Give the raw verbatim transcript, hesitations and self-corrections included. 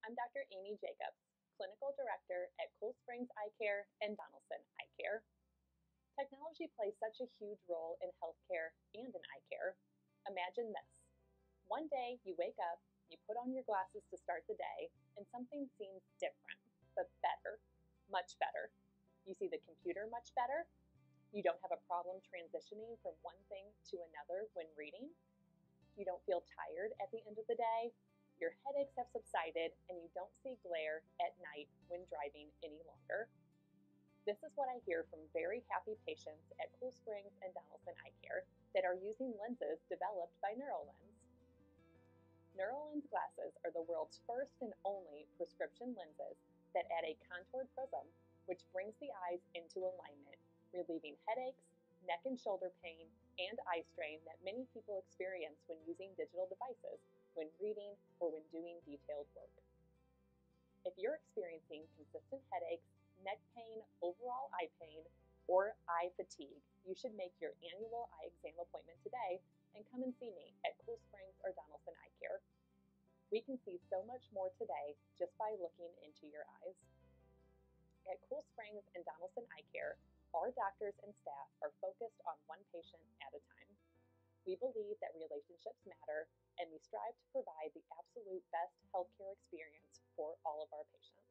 I'm Doctor Aimee Jacobs, Clinical Director at Cool Springs Eye Care and Donaldson Eye Care. Technology plays such a huge role in healthcare and in eye care. Imagine this. One day you wake up, you put on your glasses to start the day, and something seems different, but better, much better. You see the computer much better. You don't have a problem transitioning from one thing to another when reading. You don't feel tired at the end of the day. Your headaches have subsided, and you don't see glare at night when driving any longer. This is what I hear from very happy patients at Cool Springs and Donaldson Eye Care that are using lenses developed by Neurolens. Neurolens glasses are the world's first and only prescription lenses that add a contoured prism, which brings the eyes into alignment, relieving headaches, neck and shoulder pain, and eye strain that many people experience when using digital devices, when reading, or when doing detailed work. If you're experiencing consistent headaches, neck pain, overall eye pain, or eye fatigue, you should make your annual eye exam appointment today and come and see me at Cool Springs or Donaldson Eye Care. We can see so much more today just by looking into your eyes. At Cool Springs and Donaldson Eye Care, our doctors and staff are focused on one patient at a time. We believe that relationships matter, and we strive to provide the absolute best healthcare experience for all of our patients.